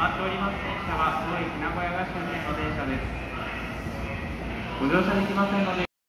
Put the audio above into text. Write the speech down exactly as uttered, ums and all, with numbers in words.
っております電車は当駅名古屋が終点の電車です。ご乗車できませんので